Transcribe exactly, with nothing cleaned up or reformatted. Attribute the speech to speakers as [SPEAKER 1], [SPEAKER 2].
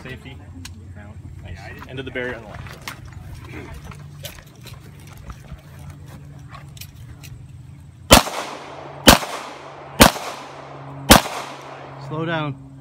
[SPEAKER 1] safety. Mount. Nice. End of the barrier on the left.
[SPEAKER 2] Slow down.